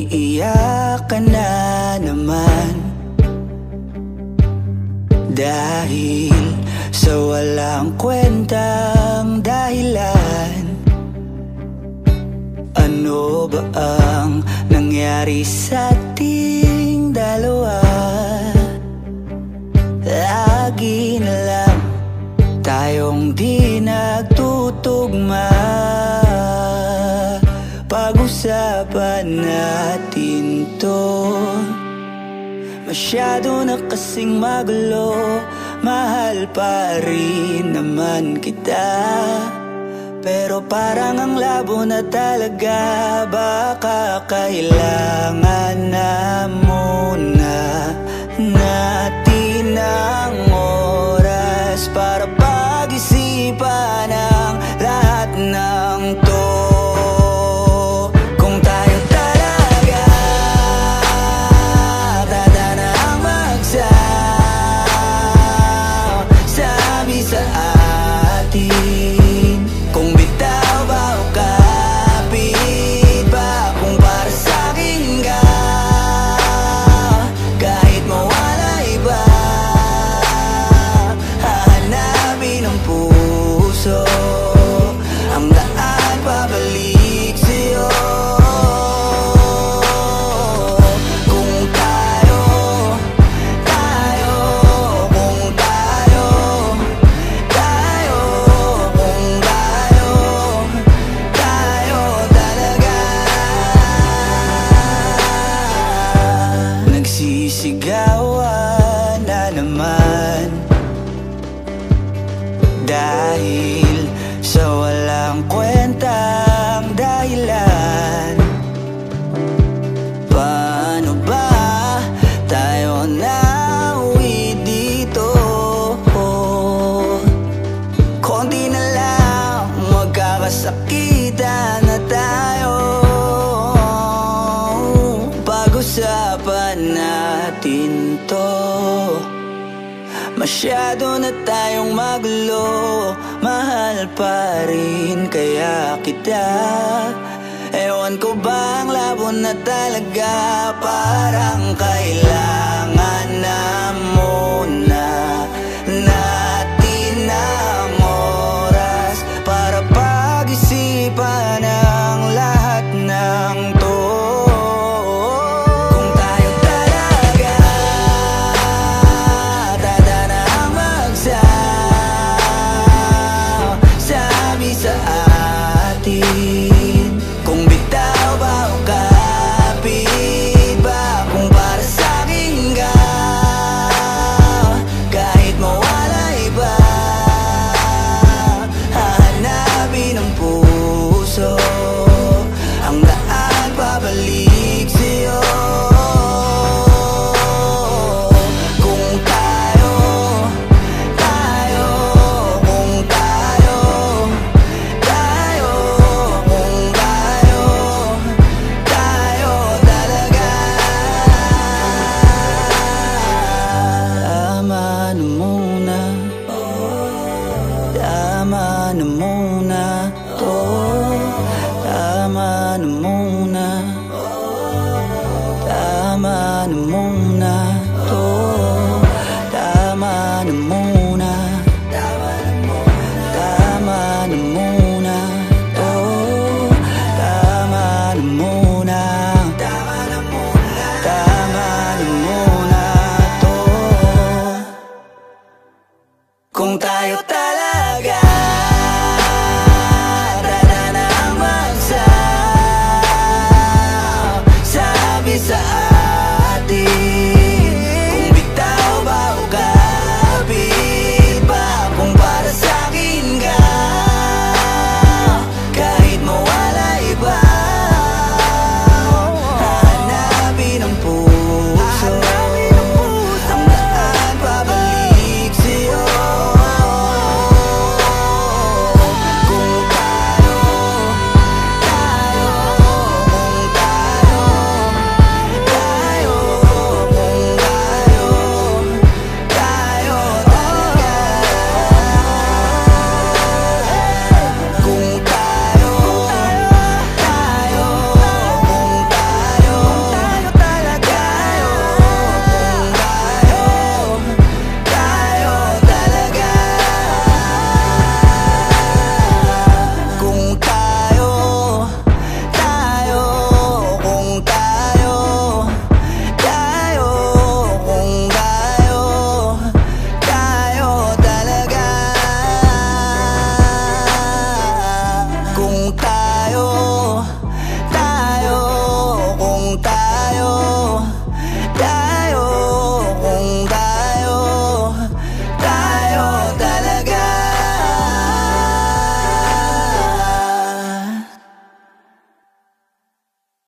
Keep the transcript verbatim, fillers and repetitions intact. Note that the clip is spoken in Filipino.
Iiyak ka na naman dahil sa walang kwentang dahilan. Ano ba ang nangyari sa ating dalawa? Lagi na lang tayong di nagtutugma. Pag-usapan natin to. Masyado na kasing magulo. Mahal pa rin naman kita, pero parang ang labo na talaga. Baka kailangan na muna natin ang oras para pag-isipan ang lahat ng to. Nagsisigawan na naman dahil sa walang kwentang dahilan. Paano ba tayo nauwi dito? Konti na lang magkakasakitan na tayo. Pag-usapan natin to. Masyado na tayong magulo. Mahal pa rin kaya kita. Ewan ko ba ang labo na talaga. Parang kailangan na muna natin ang oras para pag-isipan ang lahat ng to. Tama na muna to. Tama na muna. Tama na muna to. Tama na muna. Tama na muna to. Tama na muna. Tama na muna to. Kung tayo talaga